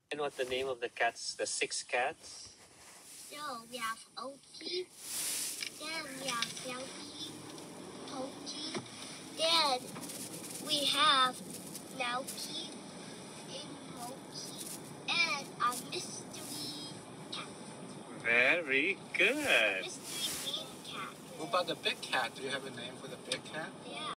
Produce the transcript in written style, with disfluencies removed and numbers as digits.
And what the name of the cats? The 6 cats? So we have Oki, then we have Selkie, Pokey, then we have Nauki and Pokey, and a mystery cat. Very good. Mystery green cat. What about the big cat? Do you have a name for the big cat? Yeah.